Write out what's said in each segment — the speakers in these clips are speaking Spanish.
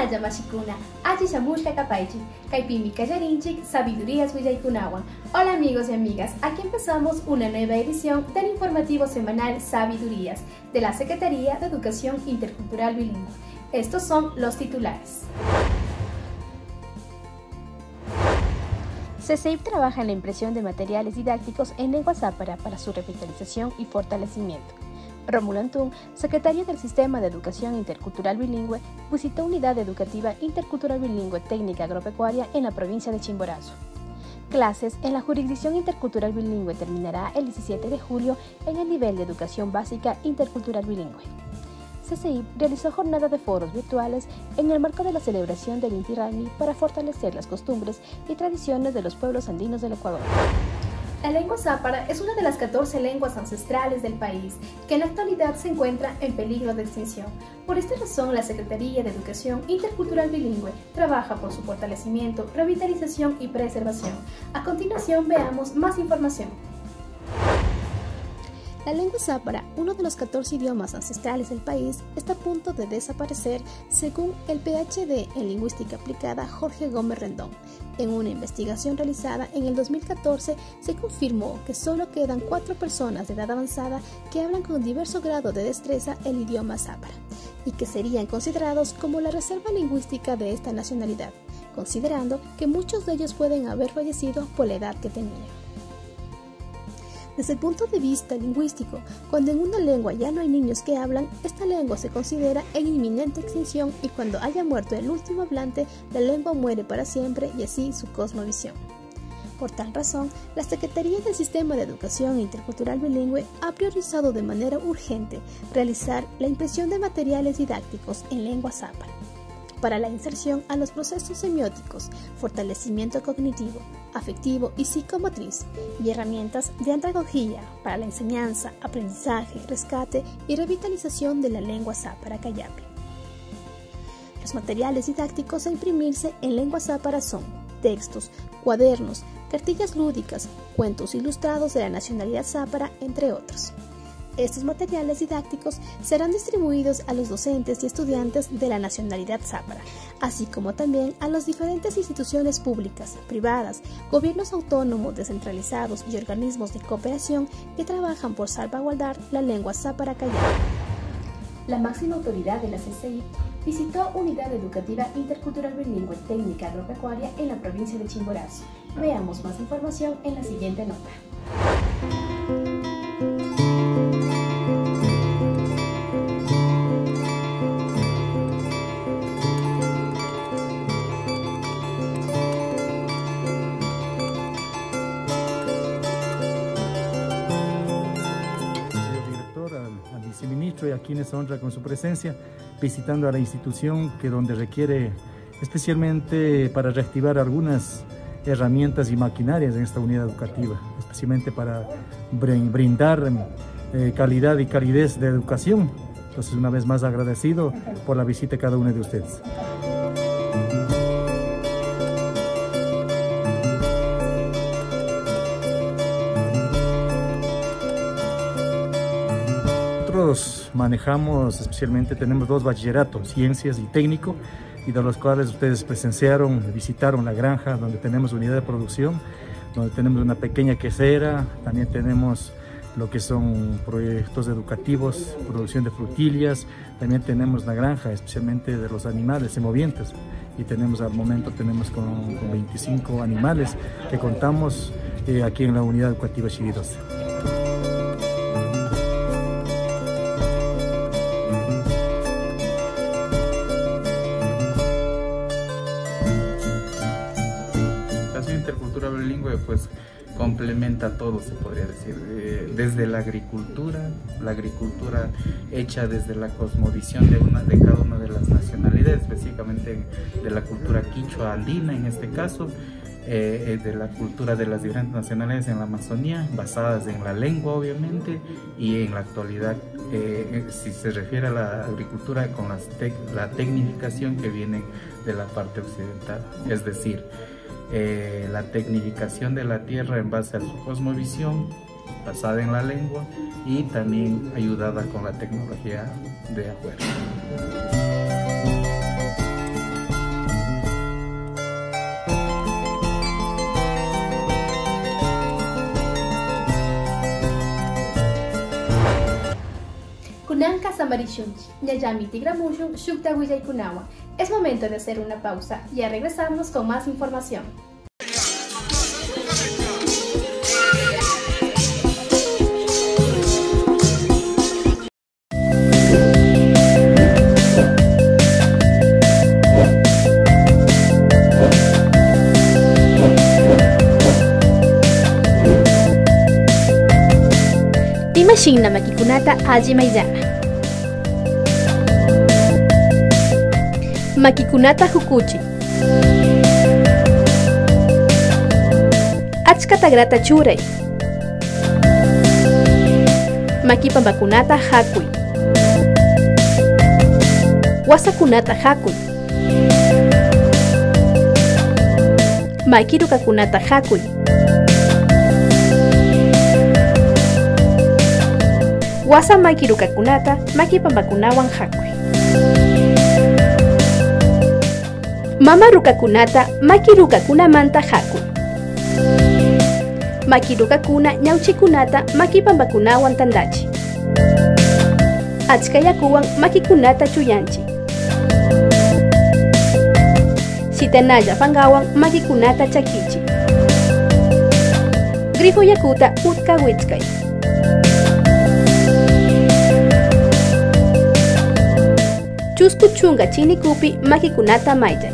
Maya Mashikuna, Achishamushka Kapaichi, Kaipimi Kayarinchik, Sabidurías Willaykunawan. Hola amigos y amigas, aquí empezamos una nueva edición del informativo semanal Sabidurías de la Secretaría de Educación Intercultural Bilingüe. Estos son los titulares. CCIP trabaja en la impresión de materiales didácticos en lengua zápara para su revitalización y fortalecimiento. Rómulo Antún, secretario del Sistema de Educación Intercultural Bilingüe, visitó Unidad Educativa Intercultural Bilingüe Técnica Agropecuaria en la provincia de Chimborazo. Clases en la jurisdicción intercultural bilingüe terminará el 17 de julio en el nivel de educación básica intercultural bilingüe. CCIP realizó jornada de foros virtuales en el marco de la celebración del Inti Raymi para fortalecer las costumbres y tradiciones de los pueblos andinos del Ecuador. La lengua zápara es una de las 14 lenguas ancestrales del país que en la actualidad se encuentra en peligro de extinción. Por esta razón, la Secretaría de Educación Intercultural Bilingüe trabaja por su fortalecimiento, revitalización y preservación. A continuación, veamos más información. La lengua zápara, uno de los 14 idiomas ancestrales del país, está a punto de desaparecer según el PhD en Lingüística Aplicada Jorge Gómez Rendón. En una investigación realizada en el 2014 se confirmó que solo quedan 4 personas de edad avanzada que hablan con diverso grado de destreza el idioma zápara y que serían considerados como la reserva lingüística de esta nacionalidad, considerando que muchos de ellos pueden haber fallecido por la edad que tenían. Desde el punto de vista lingüístico, cuando en una lengua ya no hay niños que hablan, esta lengua se considera en inminente extinción y cuando haya muerto el último hablante, la lengua muere para siempre y así su cosmovisión. Por tal razón, la Secretaría del Sistema de Educación Intercultural Bilingüe ha priorizado de manera urgente realizar la impresión de materiales didácticos en lengua zápara para la inserción a los procesos semióticos, fortalecimiento cognitivo, afectivo y psicomotriz, y herramientas de andragogía para la enseñanza, aprendizaje, rescate y revitalización de la lengua zápara cayapi. Los materiales didácticos a imprimirse en lengua zápara son textos, cuadernos, cartillas lúdicas, cuentos ilustrados de la nacionalidad zápara, entre otros. Estos materiales didácticos serán distribuidos a los docentes y estudiantes de la nacionalidad zápara, así como también a las diferentes instituciones públicas, privadas, gobiernos autónomos descentralizados y organismos de cooperación que trabajan por salvaguardar la lengua zápara cayapi. La máxima autoridad de la CCIP visitó Unidad Educativa Intercultural Bilingüe Técnica Agropecuaria en la provincia de Chimborazo. Veamos más información en la siguiente nota. Viceministro y a quienes honra con su presencia, visitando a la institución que donde requiere especialmente para reactivar algunas herramientas y maquinarias en esta unidad educativa, especialmente para brindar calidad y calidez de educación. Entonces, una vez más agradecido por la visita de cada uno de ustedes. Nosotros manejamos, especialmente tenemos 2 bachilleratos, ciencias y técnico, y de los cuales ustedes presenciaron, visitaron la granja donde tenemos unidad de producción, donde tenemos una pequeña quesera, también tenemos lo que son proyectos educativos, producción de frutillas, también tenemos la granja, especialmente de los animales semovientes, y tenemos al momento con 25 animales que contamos aquí en la unidad educativa Chiridosa. Intercultural bilingüe pues complementa todo, se podría decir, desde la agricultura hecha desde la cosmovisión de cada una de las nacionalidades, específicamente de la cultura quichua andina en este caso, de la cultura de las diferentes nacionalidades en la Amazonía, basadas en la lengua obviamente, y en la actualidad, si se refiere a la agricultura, con la tecnificación que viene de la parte occidental, es decir, la tecnificación de la tierra en base a su cosmovisión, basada en la lengua y también ayudada con la tecnología de afuera. Kunanka Samarishunchi, Nyayami Tigramushun, Shukta Willaicunawa. Es momento de hacer una pausa. Ya regresamos con más información. Shinna makikunata hajimaiyana. Makikunata hukuchi. Achkata grata churay. Makipambakunata hakuy. Wasakunata hakuy. Makirukakunata hakuy. Wasa makirukakunata makipambakunawan hakuy. Mama rukakunata makirukakunamanta hakuy. Makirukakuna ñawchikunata makipambakunawan tandachi. Achka yakuwan makikunata chuyanchi. Sitanalla pangawan makikunata chakichi. Grifo yakuta utka witzkay. Chusku chunga chinikupi makikunata mayllay.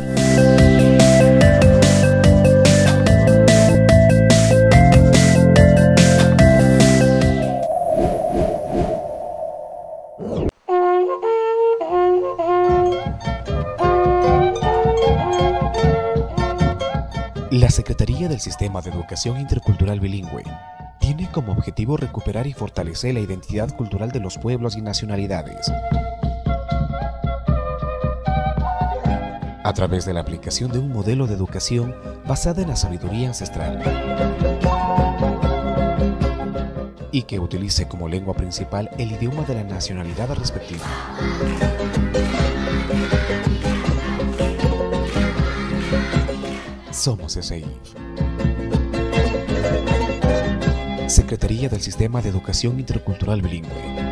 La Secretaría del Sistema de Educación Intercultural Bilingüe tiene como objetivo recuperar y fortalecer la identidad cultural de los pueblos y nacionalidades a través de la aplicación de un modelo de educación basada en la sabiduría ancestral y que utilice como lengua principal el idioma de la nacionalidad respectiva. Somos SEIF. Secretaría del Sistema de Educación Intercultural Bilingüe.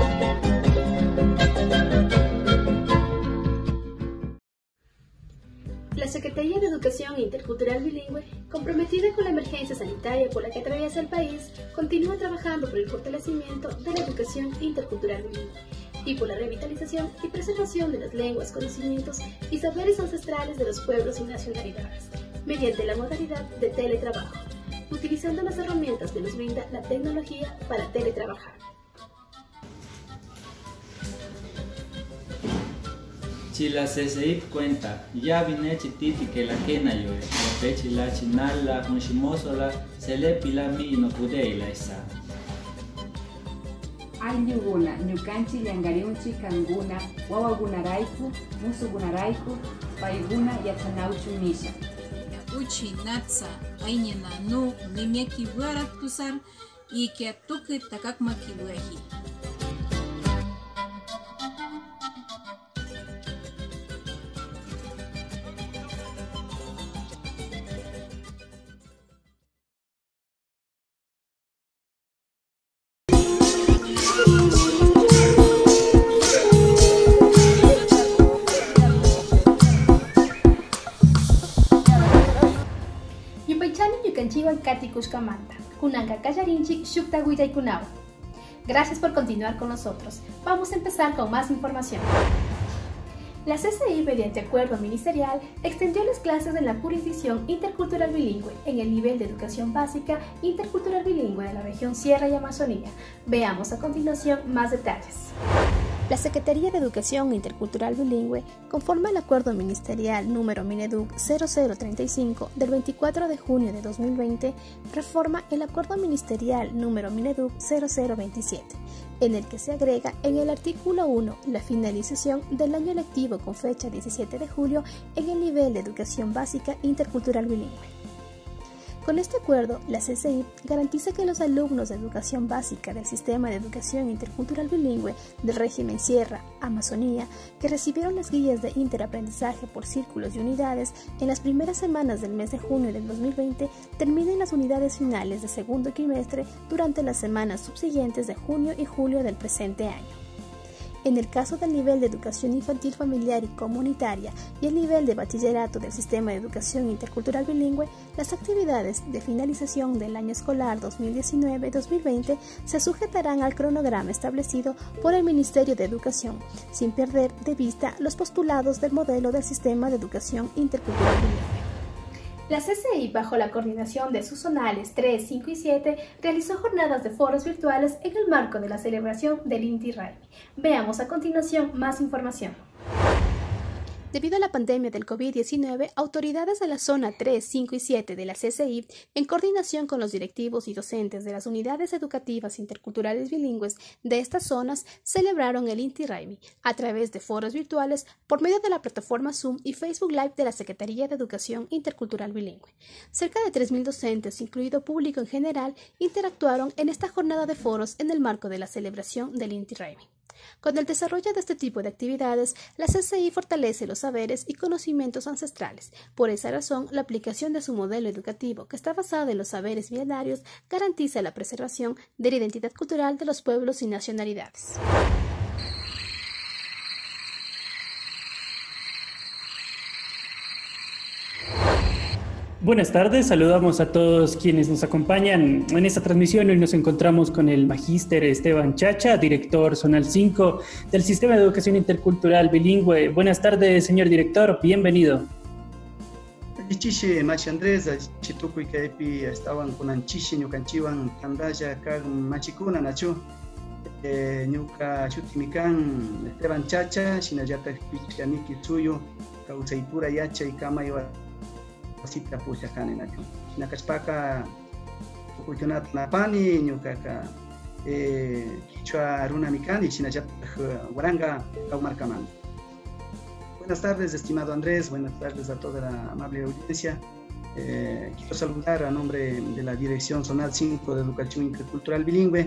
La Secretaría de Educación Intercultural Bilingüe, comprometida con la emergencia sanitaria por la que atraviesa el país, continúa trabajando por el fortalecimiento de la educación intercultural bilingüe y por la revitalización y preservación de las lenguas, conocimientos y saberes ancestrales de los pueblos y nacionalidades, mediante la modalidad de teletrabajo, utilizando las herramientas que nos brinda la tecnología para teletrabajar. Chila SEIF cuenta, ya vine chititi que la quena yo, la pechi la chinal la hunshimoso la selepi la mi no pude la esa. Ay nyuguna, nyukanchi yangariunchi kanguna, wawagunaraiku, musugunaraiku, paiguna yatanauchu nisha. Uchi natsa, ainena no, nemiaki wara tusar, y que atuke takakma kibuehi. Gracias por continuar con nosotros. Vamos a empezar con más información. La CCI, mediante acuerdo ministerial, extendió las clases en la jurisdicción intercultural bilingüe en el nivel de educación básica intercultural bilingüe de la región Sierra y Amazonía. Veamos a continuación más detalles. La Secretaría de Educación Intercultural Bilingüe, conforme al Acuerdo Ministerial número Mineduc 0035 del 24 de junio de 2020, reforma el Acuerdo Ministerial número Mineduc 0027, en el que se agrega en el artículo 1 la finalización del año lectivo con fecha 17 de julio en el nivel de educación básica intercultural bilingüe. Con este acuerdo, la CCI garantiza que los alumnos de educación básica del Sistema de Educación Intercultural Bilingüe del régimen Sierra, Amazonía, que recibieron las guías de interaprendizaje por círculos y unidades en las primeras semanas del mes de junio del 2020, terminen las unidades finales de segundo trimestre durante las semanas subsiguientes de junio y julio del presente año. En el caso del nivel de educación infantil familiar y comunitaria y el nivel de bachillerato del sistema de educación intercultural bilingüe, las actividades de finalización del año escolar 2019-2020 se sujetarán al cronograma establecido por el Ministerio de Educación, sin perder de vista los postulados del modelo del sistema de educación intercultural bilingüe. La CCI, bajo la coordinación de sus zonales 3, 5 y 7, realizó jornadas de foros virtuales en el marco de la celebración del Inti Raymi. Veamos a continuación más información. Debido a la pandemia del COVID-19, autoridades de la zona 3, 5 y 7 de la CCI, en coordinación con los directivos y docentes de las unidades educativas interculturales bilingües de estas zonas, celebraron el Inti Raymi a través de foros virtuales por medio de la plataforma Zoom y Facebook Live de la Secretaría de Educación Intercultural Bilingüe. Cerca de 3.000 docentes, incluido público en general, interactuaron en esta jornada de foros en el marco de la celebración del Inti Raymi. Con el desarrollo de este tipo de actividades, la CCI fortalece los saberes y conocimientos ancestrales. Por esa razón, la aplicación de su modelo educativo, que está basado en los saberes milenarios, garantiza la preservación de la identidad cultural de los pueblos y nacionalidades. Buenas tardes, saludamos a todos quienes nos acompañan en esta transmisión. Hoy nos encontramos con el magíster Esteban Chacha, director zonal 5 del Sistema de Educación Intercultural Bilingüe. Buenas tardes, señor director, bienvenido. Chiche, Machi Andrés, Chitukuy Kaipi, estaban con Anchiche, Ñucanchiwan, Tandaya, Kag, Machikuna, Nacho, Ñuca, Chutimican, Esteban Chacha, Shinayata, Pichaniki, Suyo, Causaipura, Yacha y Kama, Sita Puchacane Nacho. Nakachpaka, Puchonat Napani, Ñucaca, Quichua Runa Mikani, Shinayata, Waranga, Kaumarcaman. Buenas tardes, estimado Andrés, buenas tardes a toda la amable audiencia. Quiero saludar a nombre de la Dirección Zonal 5 de Educación Intercultural Bilingüe.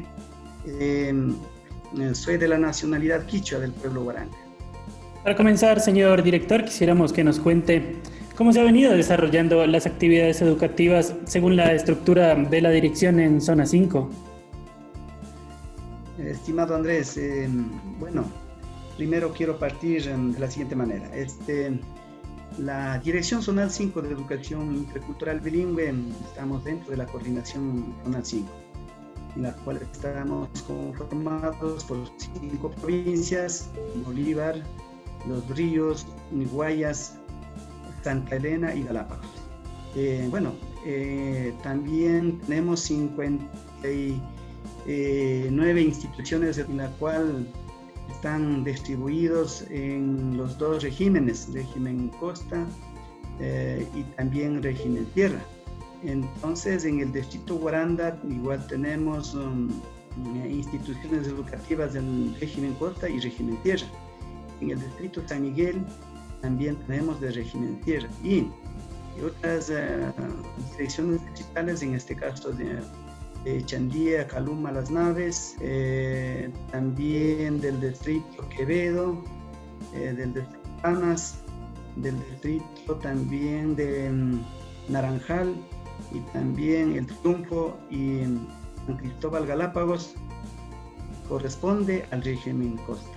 Soy de la nacionalidad quichua del pueblo Huaranga. Para comenzar, señor director, quisiéramos que nos cuente cómo se ha venido desarrollando las actividades educativas según la estructura de la dirección en Zona 5. Estimado Andrés, bueno, primero quiero partir de la siguiente manera. La Dirección Zonal 5 de Educación Intercultural Bilingüe, estamos dentro de la Coordinación Zonal 5, en la cual estamos conformados por 5 provincias: Bolívar, Los Ríos, Guayas, Santa Elena y Galápagos. También tenemos 59 instituciones en la cual están distribuidos en los 2 regímenes, régimen costa y también régimen tierra. Entonces, en el distrito Guaranda igual tenemos instituciones educativas del régimen costa y régimen tierra. En el distrito San Miguel también tenemos de régimen tierra y otras secciones distritales, en este caso de Chandía, Caluma, Las Naves, también del distrito Quevedo, del distrito Panas, del distrito también de Naranjal y también el Triunfo y San Cristóbal Galápagos corresponde al régimen costa.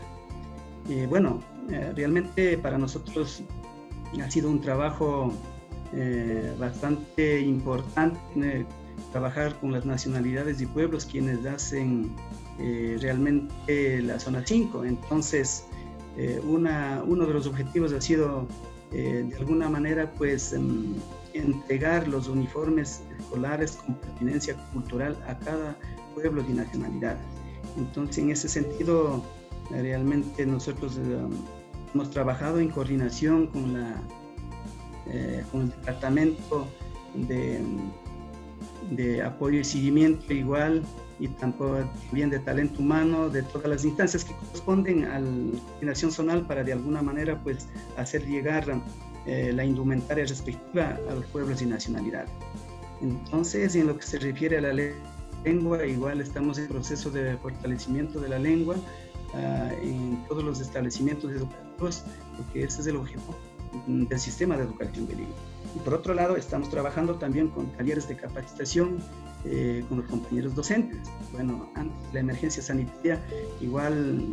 Realmente para nosotros ha sido un trabajo bastante importante trabajar con las nacionalidades y pueblos quienes hacen realmente la Zona 5. Entonces, uno de los objetivos ha sido de alguna manera pues entregar los uniformes escolares con pertinencia cultural a cada pueblo y nacionalidad. Entonces, en ese sentido, realmente nosotros hemos trabajado en coordinación con el Departamento de Apoyo y Seguimiento igual, y también de talento humano, de todas las instancias que corresponden a la coordinación zonal para de alguna manera pues hacer llegar la indumentaria respectiva a los pueblos y nacionalidades. Entonces, en lo que se refiere a la lengua, igual estamos en proceso de fortalecimiento de la lengua en todos los establecimientos educativos, porque ese es el objetivo del sistema de educación bilingüe. Y por otro lado, estamos trabajando también con talleres de capacitación con los compañeros docentes. Bueno, antes de la emergencia sanitaria, igual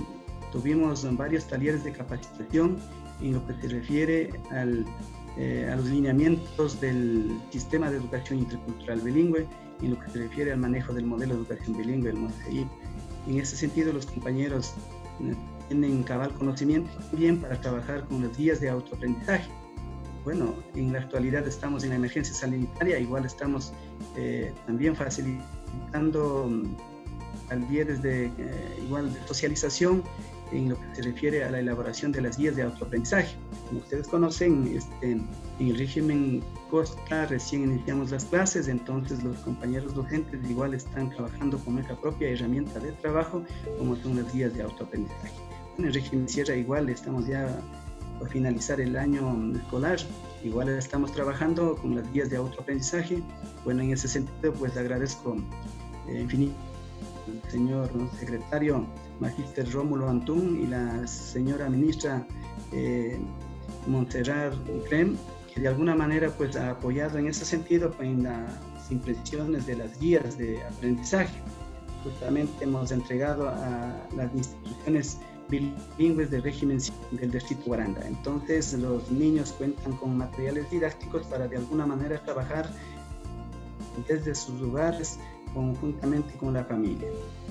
tuvimos varios talleres de capacitación en lo que se refiere a los lineamientos del sistema de educación intercultural bilingüe, en lo que se refiere al manejo del modelo de educación bilingüe, el MOSEIP. En ese sentido, los compañeros tienen cabal conocimiento también para trabajar con las guías de autoaprendizaje. Bueno, en la actualidad estamos en la emergencia sanitaria, igual estamos también facilitando talleres de socialización en lo que se refiere a la elaboración de las guías de autoaprendizaje. Como ustedes conocen, en el régimen Costa recién iniciamos las clases, entonces los compañeros docentes igual están trabajando con nuestra propia herramienta de trabajo, como son las guías de autoaprendizaje. En el régimen Sierra igual estamos ya por finalizar el año escolar, igual estamos trabajando con las guías de autoaprendizaje. Bueno, en ese sentido, pues agradezco infinitamente al señor secretario Magíster Rómulo Antún y la señora ministra Montserrat Crem, que de alguna manera pues ha apoyado en ese sentido en las impresiones de las guías de aprendizaje. Justamente hemos entregado a las instituciones bilingües del régimen del distrito Guaranda. Entonces los niños cuentan con materiales didácticos para de alguna manera trabajar desde sus lugares conjuntamente con la familia.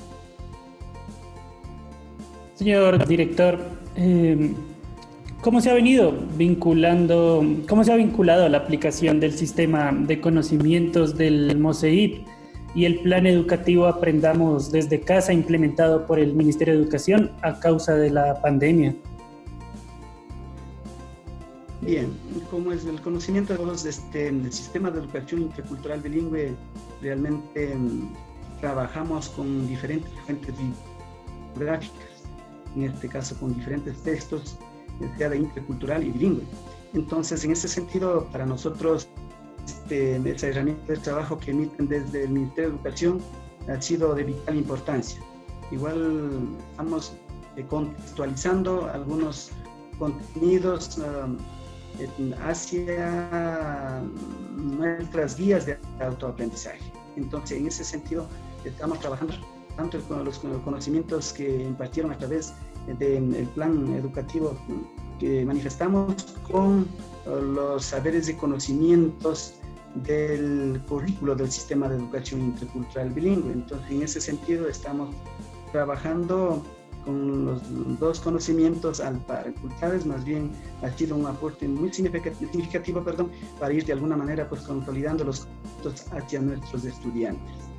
Señor director, ¿cómo se ha vinculado la aplicación del sistema de conocimientos del MOSEIP y el plan educativo Aprendamos desde Casa implementado por el Ministerio de Educación a causa de la pandemia? Bien, como es el conocimiento de todos, el sistema de educación intercultural bilingüe, realmente trabajamos con diferentes fuentes bibliográficas, en este caso con diferentes textos, sea de intercultural y bilingüe. Entonces, en ese sentido, para nosotros, esa herramienta de trabajo que emiten desde el Ministerio de Educación ha sido de vital importancia. Igual estamos contextualizando algunos contenidos hacia nuestras guías de autoaprendizaje. Entonces, en ese sentido, estamos trabajando tanto con los conocimientos que impartieron a través del plan educativo que manifestamos con los saberes y conocimientos del currículo del sistema de educación intercultural bilingüe. Entonces, en ese sentido, estamos trabajando con los dos conocimientos al par. Más bien ha sido un aporte muy significativo, para ir de alguna manera pues consolidando los conceptos hacia nuestros estudiantes.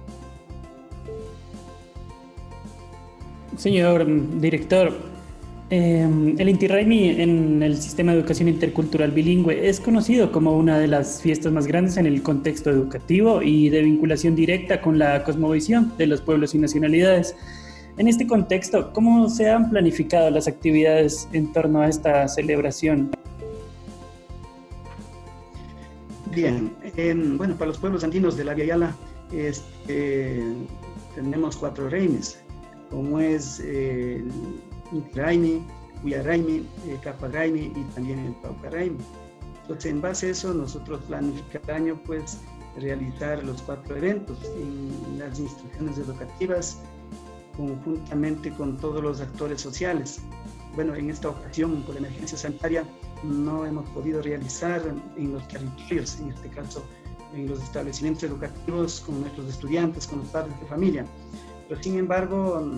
Señor director, el Inti Raymi en el sistema de educación intercultural bilingüe es conocido como una de las fiestas más grandes en el contexto educativo y de vinculación directa con la cosmovisión de los pueblos y nacionalidades. En este contexto, ¿cómo se han planificado las actividades en torno a esta celebración? Bien, bueno, para los pueblos andinos de la Via Yala tenemos 4 reimes, como es el Inti Raymi, Huilla Raymi, Capa Raymi y también el Pauca Raymi. Entonces, en base a eso, nosotros planificamos cada año pues realizar los 4 eventos en las instituciones educativas, conjuntamente con todos los actores sociales. Bueno, en esta ocasión, por la emergencia sanitaria, no hemos podido realizar en los territorios, en este caso en los establecimientos educativos, con nuestros estudiantes, con los padres de familia. Pero sin embargo,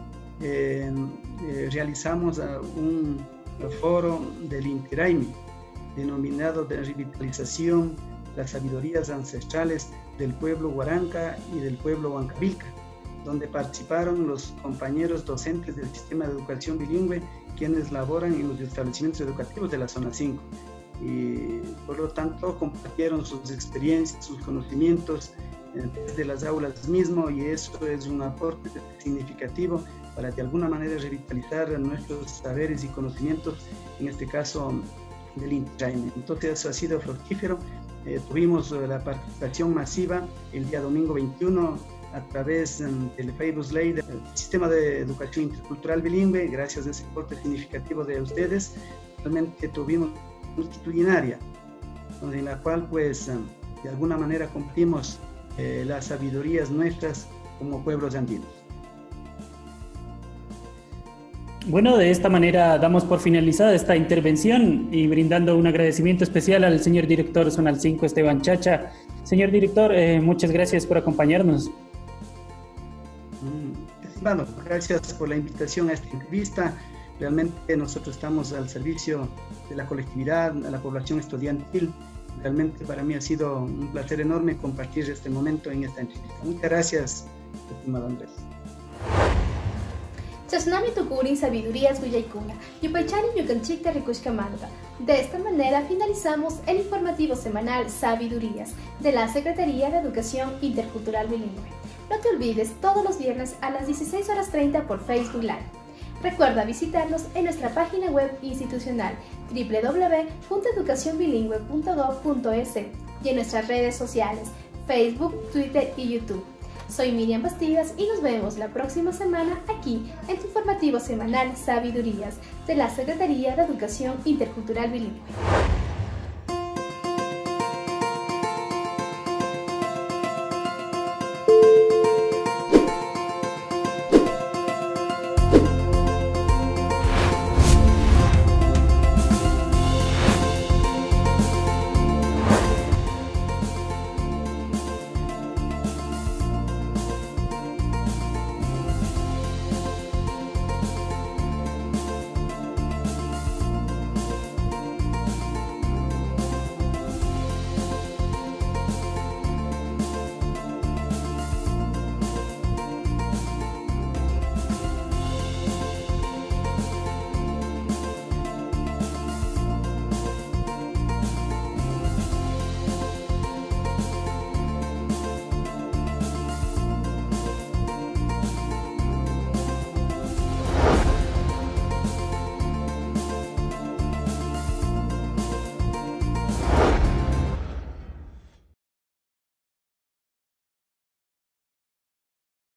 realizamos un foro del Inti Raymi, denominado de revitalización las sabidurías ancestrales del pueblo Huaranca y del pueblo Huancavilca, donde participaron los compañeros docentes del sistema de educación bilingüe, quienes laboran en los establecimientos educativos de la zona 5. Y por lo tanto compartieron sus experiencias, sus conocimientos desde las aulas mismo, y eso es un aporte significativo para de alguna manera revitalizar nuestros saberes y conocimientos, en este caso del Inti Raymi. Entonces eso ha sido fructífero. Tuvimos la participación masiva el día domingo 21 a través del Facebook Live del Sistema de Educación Intercultural Bilingüe. Gracias a ese aporte significativo de ustedes, realmente tuvimos multitudinaria, en la cual pues de alguna manera cumplimos las sabidurías nuestras como pueblos andinos. Bueno, de esta manera damos por finalizada esta intervención y brindando un agradecimiento especial al señor director Zonal 5, Esteban Chacha. Señor director, muchas gracias por acompañarnos. Estimado, gracias por la invitación a esta entrevista. Realmente nosotros estamos al servicio de la colectividad, a la población estudiantil. Realmente para mí ha sido un placer enorme compartir este momento en esta entrevista. Muchas gracias, estimado Andrés. Chasnami tukurin sabidurías guyaykuna, yupaychani yukanchikta rikushkamanta. De esta manera finalizamos el informativo semanal Sabidurías de la Secretaría de Educación Intercultural Bilingüe. No te olvides todos los viernes a las 16:30 por Facebook Live. Recuerda visitarnos en nuestra página web institucional www.educacionbilingüe.gov.es y en nuestras redes sociales Facebook, Twitter y YouTube. Soy Miriam Bastidas y nos vemos la próxima semana aquí en tu informativo semanal Sabidurías de la Secretaría de Educación Intercultural Bilingüe.